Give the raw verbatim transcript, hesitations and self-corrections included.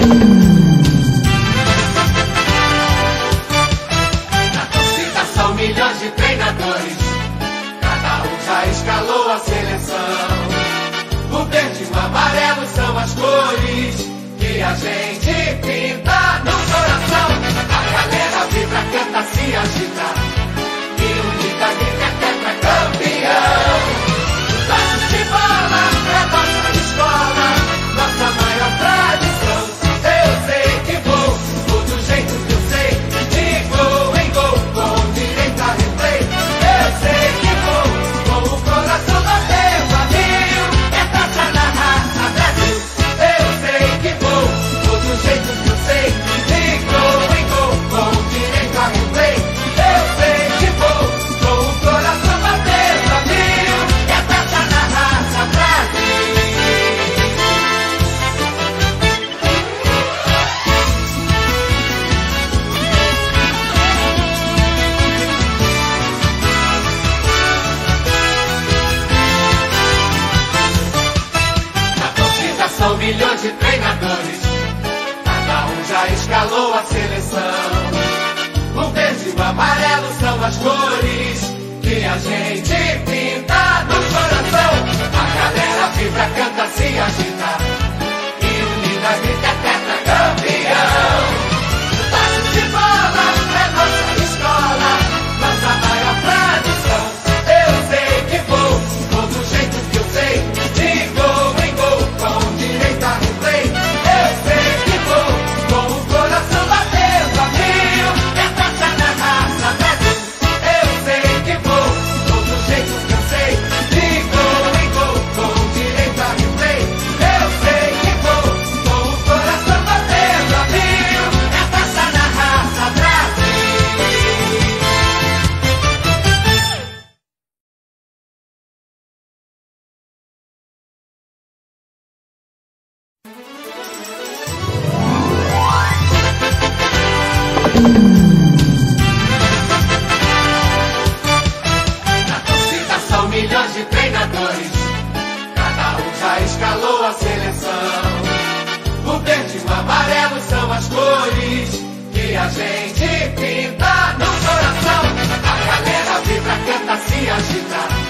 Na torcida são milhões de treinadores, cada um já escalou a seleção. O verde e o amarelo são as cores que a gente pinta no coração. A galera vibra, canta, se agita e unida grita é tetracampeão. Passos de bola é nossa escola, nossa maior tradição. Eu sei que vou, vou do jeito que eu sei, de gol em gol, com direito a replay. Eu sei que vou, com o coração batendo a mil, é taça na raça Brasil. Eu sei que vou, vou do jeito que eu sei, de gol em gol, com direito a replay. Eu sei que vou, com o coração batendo a mil, é taça na raça Brasil. Na torcida são milhões de treinadores, cada um já escalou a seleção. O verde e o amarelo são as cores que a gente pinta no coração. A galera vibra, canta, se agita e unida grita é tetracampeão. Passos de bola é nossa escola, nossa maior tradição. Eu sei que vou, vou do jeito que eu sei, de gol em gol, com direito a replay. Eu sei que vou, com o coração batendo a mil, é taça na raça Brasil. Eu sei que vou, vou do jeito que eu sei, de gol em gol, com direito a replay. Eu sei que vou, com o coração batendo a mil, é taça na raça Brasil. Na torcida são milhões de treinadores, cada um já escalou a seleção. O verde e o amarelo são as cores que a gente pinta no coração. A galera vibra, canta, se agita